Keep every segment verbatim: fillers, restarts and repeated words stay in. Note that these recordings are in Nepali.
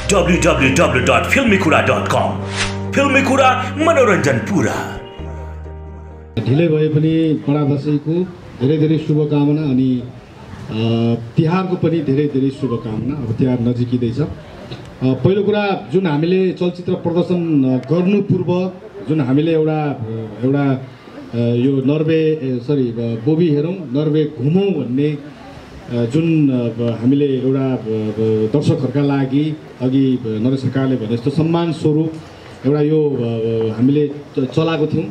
डब्ल्यू डब्ल्यू डब्ल्यू डट फिल्मी कुरा डट कम। फिल्मी कुरा मनोरञ्जन पुरा। ढिलै भए पनि बडा दशैंको धेरै धेरै शुभकामना अनि तिहारको पनि धेरै धेरै शुभकामना। अब तिहार नजिकिँदैछ। पहिलो कुरा जुन हामीले चलचित्र प्रदर्शन गर्नु पूर्व जुन हामीले एउटा एउटा यो नर्वे सरी बोबी हेरौँ नर्वे घुमौँ भन्ने जुन हामीले एउटा दर्शकहरूका लागि अघि नरेश सरकारले भने जस्तो सम्मान स्वरूप एउटा यो हामीले चलाएको थियौँ।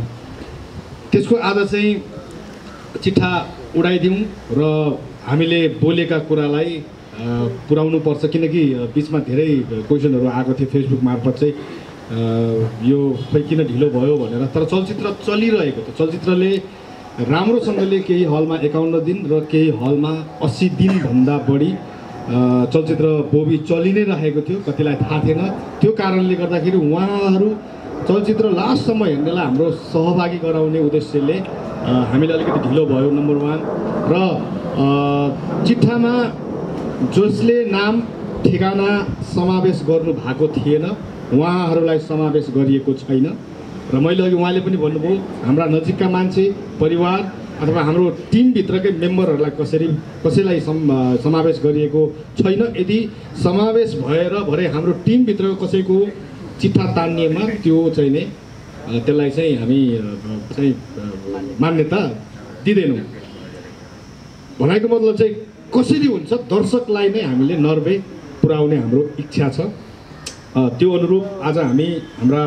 त्यसको आज चाहिँ चिठा उडाइदिउँ र हामीले बोलेका कुरालाई पुर्याउनु पर्छ, किनकि बिचमा धेरै क्वेसनहरू आएको थियो फेसबुक मार्फत चाहिँ यो खै किन ढिलो भयो भनेर। तर चलचित्र चलिरहेको थियो। चलचित्रले राम्रोसँगले केही हलमा एकाउन्न दिन र केही हलमा अस्सी दिनभन्दा बढी चलचित्र बोबी चलि नै रहेको थियो। कतिलाई थाहा थिएन। त्यो कारणले गर्दाखेरि उहाँहरू चलचित्र लास्टसम्म हेर्नेलाई हाम्रो सहभागी गराउने उद्देश्यले हामीले अलिकति ढिलो भयो नम्बर वान। र चिट्ठामा जसले नाम ठेगाना समावेश गर्नु भएको थिएन उहाँहरूलाई समावेश गरिएको छैन। र मैले अघि उहाँले पनि भन्नुभयो हाम्रा नजिकका मान्छे परिवार अथवा हाम्रो टिमभित्रकै मेम्बरहरूलाई कसरी कसैलाई समावेश गरिएको छैन। यदि समावेश भएर भरे हाम्रो टिमभित्रको कसैको चिट्ठा तानिएमा त्यो चाहिँ नै त्यसलाई चाहिँ हामी चाहिँ मान्यता दिँदैनौँ। भनेको मतलब चाहिँ कसरी हुन्छ दर्शकलाई नै हामीले नर्वे पुर्याउने हाम्रो इच्छा छ। त्यो अनुरूप आज हामी हाम्रा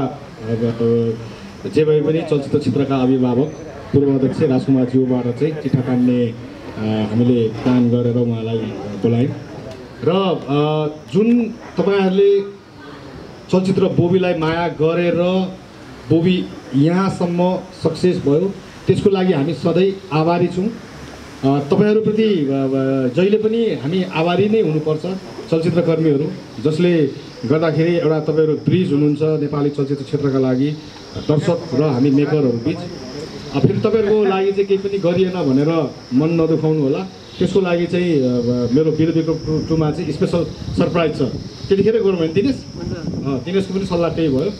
जे भए पनि चलचित्र क्षेत्रका अभिभावक पूर्व अध्यक्ष राजकुमारज्यूबाट चाहिँ चिठा तान्ने हामीले प्लान गरेर उहाँलाई बोलायौँ। र जुन तपाईँहरूले चलचित्र बोबीलाई माया गरेर बोबी यहाँसम्म सक्सेस भयो त्यसको लागि हामी सधैँ आभारी छौँ। तपाईँहरूप्रति जहिले पनि हामी आभारी नै हुनुपर्छ चलचित्रकर्मीहरू, जसले गर्दाखेरि एउटा तपाईँहरू ब्रिज हुनुहुन्छ नेपाली चलचित्र क्षेत्रका लागि दर्शक र हामी मेकरहरू बिच। फेरि तपाईँहरूको लागि चाहिँ केही पनि गरिएन भनेर मन नदुखाउनु होला। त्यसको लागि चाहिँ मेरो विरोधीको टुमा चाहिँ स्पेसल सरप्राइज छ। त्यतिखेर गरौँ भने दिनेश दिनेशको पनि सल्लाह त्यही भयो।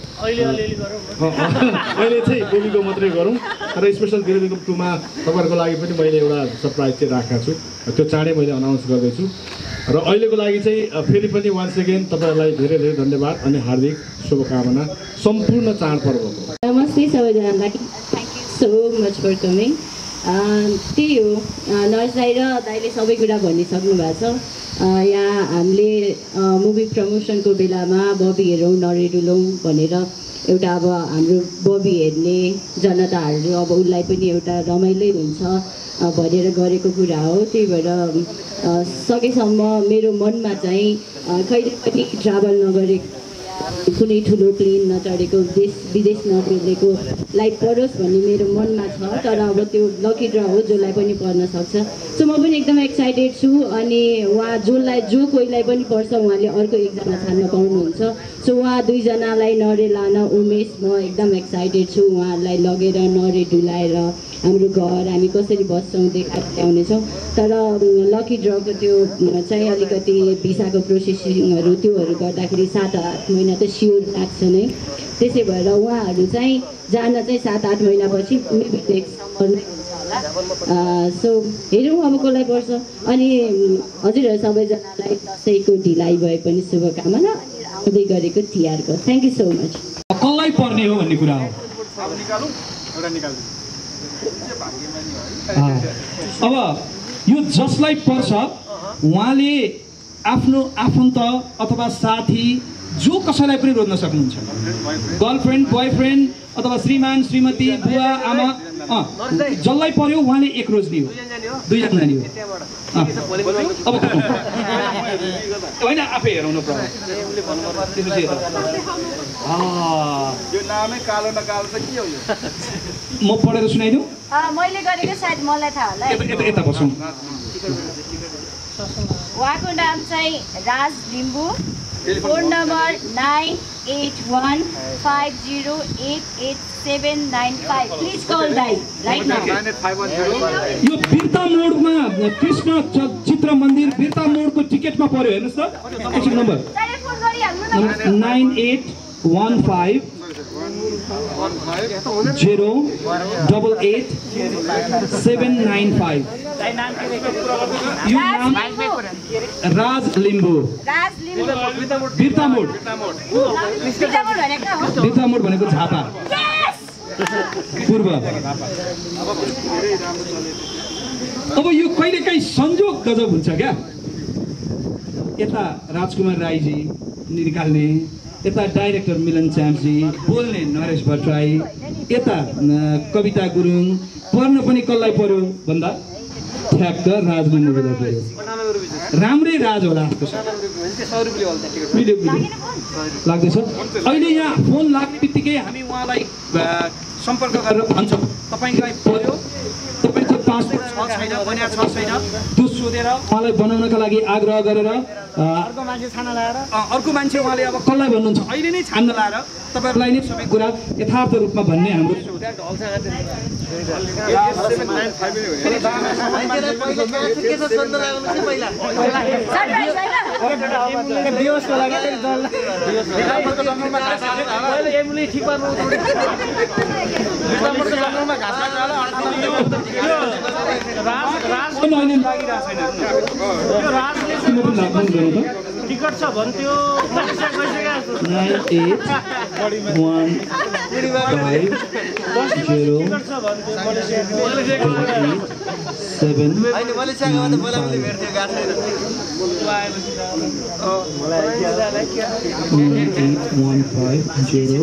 अहिले चाहिँ बोबीको मात्रै गरौँ तर स्पेसल विरोधीको टुमा तपाईँहरूको लागि पनि मैले एउटा सरप्राइज चाहिँ राखेको छु। त्यो चाँडै मैले अनाउन्स गर्दैछु। र अहिलेको लागि चाहिँ फेरि पनि वान्स अगेन तपाईँहरूलाई धेरै धेरै धन्यवाद अनि हार्दिक शुभकामना सम्पूर्ण चाडपर्वको। नमस्ते सबैजनालाई, thank you so much for coming. त्यही हो नर्स दाइ र दाइले सबै कुरा भनिसक्नु भएको छ। यहाँ हामीले मुभी प्रमोसनको बेलामा बबी हेरौँ नरेडुलौँ भनेर एउटा अब हाम्रो बबी हेर्ने जनताहरू अब उसलाई पनि एउटा रमाइलो हुन्छ भनेर गरेको कुरा हो। त्यही भएर सकेसम्म मेरो मनमा चाहिँ कहिले पनि ट्राभल नगरेको कुनै ठुलो प्लेन नचढेको देश विदेश नगरेको लाइफ परोस् भन्ने मेरो मनमा छ। तर अब त्यो लकी ड्र हो जसलाई पनि पर्न सक्छ। सो म पनि एकदम एक्साइटेड छु। अनि उहाँ जसलाई जो कोहीलाई पनि पर्छ उहाँले अर्को एकजना छान्न पाउनुहुन्छ। सो उहाँ दुईजनालाई नरे लान उमेश म एकदम एक्साइटेड छु। उहाँहरूलाई लगेर नरे डुलाएर हाम्रो घर हामी कसरी बस्छौँ देखाएर ल्याउनेछौँ। तर लकी ड्रको त्यो चाहिँ अलिकति भिसाको प्रोसेसिङहरू त्योहरू गर्दाखेरि सात आठ महिना त स्योर लाग्छ नै। त्यसै भएर उहाँहरू चाहिँ जान चाहिँ सात आठ महिनापछि मेबी नेक्स्ट समर नै हुन्छ होला। सो हेरौँ अब कसलाई पर्छ। अनि हजुरहरू सबैजनालाई दसैँको ढिलाइ भए पनि शुभकामना आउँदै गरेको तिहारको। Thank you so much. कसलाई पर्ने हो भन्ने कुरा हो। अब यो जसलाई पर्छ उहाँले आफ्नो आफन्त अथवा साथी जो कसैलाई पनि रोज्न सक्नुहुन्छ। गर्लफ्रेन्ड बोयफ्रेन्ड अथवा श्रीमान श्रीमती बुवा आमा जसलाई पर्यो उहाँले एक रोज्ने हो दुईजना नानी हो। अब होइन आफै हेरौँ न म पढेर सुनाइदिउँ। मैले गरेको सायद मलाई थाहा होला। यता बसौँ। उहाँको नाम चाहिँ Raj Limbu. Phone number nine eight one five zero eight eight seven nine five. Please call दाइ राइट नाउ। यो बिर्ता मोडमा कृष्ण चित्र मन्दिर बिर्ता मोडको टिकटमा पर्यो हेर्नुहोस् त एकछिन number. Nine eight one five zero double eight seven nine five. यो नाम राज लिम्बू बिर्तामोड। बिर्तामोड भनेको झापा पूर्व। अब यो कहिलेकाहीँ संयोग गजब हुन्छ क्या। यता राजकुमार राईजी निकाल्ने, यता डाइरेक्टर मिलन च्याम्पजी, बोल्ने नरेश भट्टराई, यता कविता गुरुङ, पढ्न पनि कसलाई पर्यो भन्दा ठ्याक्क राजले मुभीलाई पर्यो। राम्रै राज होला जस्तो छ। भिडियो लाग्दैछ। अहिले यहाँ फोन लाग्ने बित्तिकै हामी उहाँलाई सम्पर्क गरेर भन्छौँ तपाईँलाई पर्यो, तपाईँको पासपोर्ट छ छैन, बनिया छ छैन, त्यो सोधेर उहाँलाई बनाउनका लागि आग्रह गरेर अर्को मान्छे छान्न लाएर अर्को मान्छे उहाँले अब कसलाई भन्नुहुन्छ अहिले नै छान्न लाएर तपाईँहरूलाई नै सबै कुरा यथार्थ रूपमा भन्ने हाम्रो टिकट छ भन्थ्यो nine eight one five zero seven one five zero.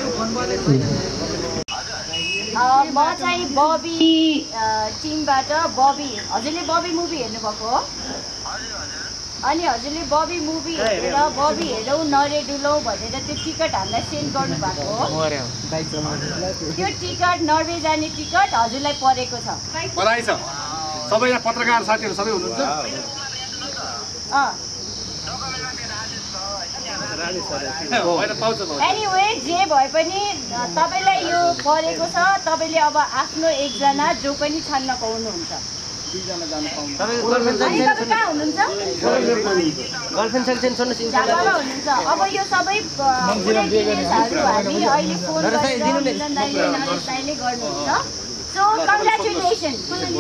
म चाहिँ बबी टिमबाट बबी। हजुरले बबी मुभी हेर्नुभएको हो? अनि हजुरले बबी मुभी हेरेर बबी हेरौँ नरेडुलौँ भनेर त्यो टिकट हामीलाई सेन्ड गर्नुभएको हो। त्यो टिकट नर्वे जाने टिकट हजुरलाई परेको छ। बधाई छ। सबै यहाँ पत्रकार साथीहरू सबै हुनुहुन्छ। एनिवे जे भए पनि तपाईँलाई यो परेको छ। तपाईँले अब आफ्नो एकजना जो पनि छान्न पाउनुहुन्छ। कहाँ हुनुहुन्छ? झापामा हुनुहुन्छ। अब यो सबै डिटेल्सहरू हामी अहिले फोन गरेर दाइले गर्नुहुन्छ। So congratulation.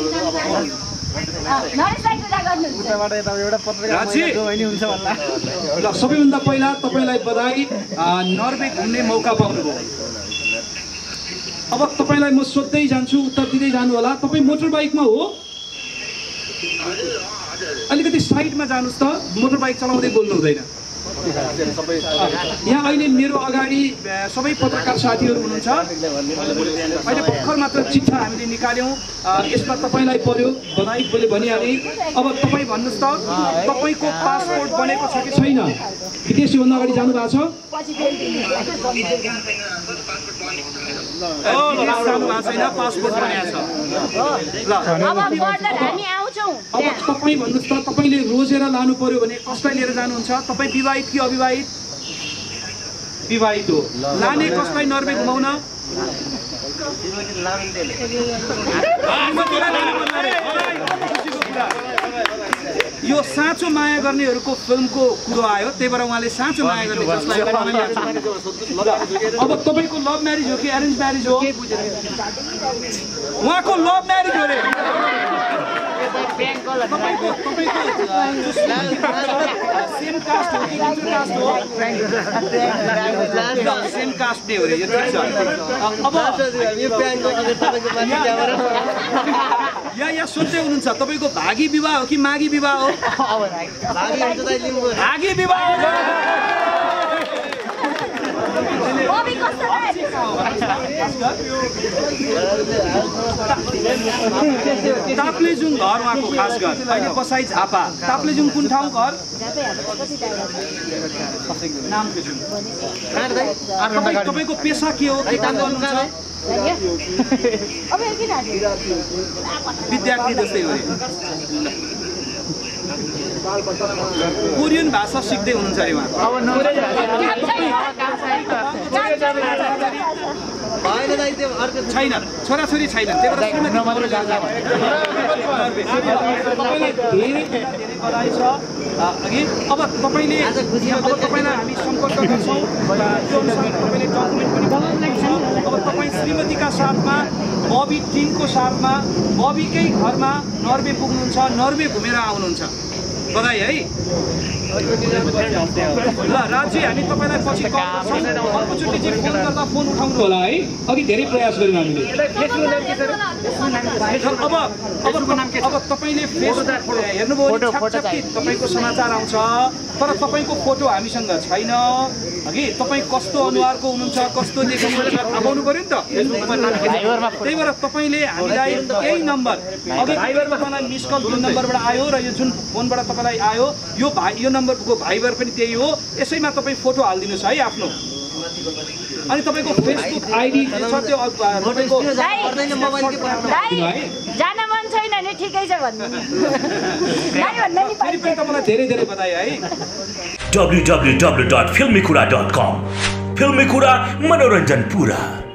ल सबैभन्दा पहिला तपाईँलाई बधाई, नर्वे घुम्ने मौका पाउनुभयो। अब तपाईँलाई म सोध्दै जान्छु, उत्तर दिँदै जानु होला। तपाईँ मोटर बाइकमा हो? अलिकति साइडमा जानुहोस् त, मोटर बाइक चलाउँदै बोल्नु हुँदैन। यहाँ अहिले मेरो अगाडि सबै पत्रकार साथीहरू हुनुहुन्छ। अहिले भर्खर मात्र चिठा हामीले निकाल्यौँ, यसमा तपाईँलाई पर्यो बधाई मैले भनिहालेँ। अब तपाईँ भन्नुहोस् त, तपाईँको पासपोर्ट बनेको छ कि छैन? विदेश योभन्दा अगाडि जानु भएको छ? पासपोर्ट बनेको छ। अब तपाईँ भन्नुहोस् त, तपाईँले रोजेर लानु पर्यो भने कसलाई लिएर जानुहुन्छ? तपाईँ विवाहित कि अविवाहित? विवाहित हो। लाने कसलाई नर्वे घुमाउन? यो साँचो माया गर्नेहरूको फिल्मको कुरो आयो, त्यही भएर उहाँले साँचो माया गर्ने जसलाई अब तपाईँको लभ म्यारिज हो कि एरेन्ज म्यारिज हो? उहाँको लभ म्यारिज हो रे। तपाईँको तपाईँको सेम कास्ट हो कि इन्टर कास्ट हो? सेम कास्ट नै हो रे, यो ठिक छ। अब यहाँ यहाँ सोध्दै हुनुहुन्छ तपाईँको भागी विवाह हो कि मागी विवाह हो? भागी विवाह। ताप्लेजुङ घर उहाँको खास घर, अहिले बसाइ झापा। ताप्लेजुङ कुन ठाउँ घर? तपाईँको पेसा के हो? के काम गर्नुहुन्छ? विद्यार्थी जस्तै हो। कोरियन भाषा सिक्दै हुनुहुन्छ अरे उहाँ? छैन, छोराछोरी छैन। तपाईँलाई धेरै धेरै बधाई छ अघि। अब तपाईँले अब तपाईँलाई हामी सम्पर्क गर्छौँ, त्यो अनुसार तपाईँले डकुमेन्ट पनि बनाउनुहुन्छ। अब तपाईँ श्रीमतीका साथमा बबी टिमको साथमा बबीकै घरमा नर्वे पुग्नुहुन्छ, नर्वे घुमेर आउनुहुन्छ। बधाई है। ल राजी, हामी तपाईँलाई पछि कल गर्छौँ। अर्कोचोटि चाहिँ फोन गर्दा फोन उठाउनु होला है। अघि धेरै प्रयास गऱ्यौँ हामीले। अब अब अब तपाईँले फेसबुक हेर्नुभयो भने छापछापी तपाईँको समाचार आउँछ, तर तपाईँको फोटो हामीसँग छैन। अघि तपाईँ कस्तो अनुहारको हुनुहुन्छ, कस्तो देख्नुहुन्छ थाहा पाउनु पऱ्यो नि त। त्यही भएर तपाईँले हामीलाई यही नम्बर अघि तपाईँलाई मिस कल जुन नम्बरबाट आयो र यो जुन फोनबाट तपाईँलाई आयो यो भाइ यो नम्बरको भाइबर पनि त्यही हो। यसैमा तपाईँ फोटो हालिदिनुहोस् है आफ्नो। अनि तपाईँको फेसबुक आइडी छ त्यो तपाईँको जान मन छैन नि ठिकै छ भन्नु नि। फेरि पनि तपाईँलाई धेरै धेरै बधाई है। डब्ल्यू डब्ल्यू डब्ल्यू डट फिल्मी कुरा डट कम। फिल्मी कुरा मनोरञ्जन पुरा।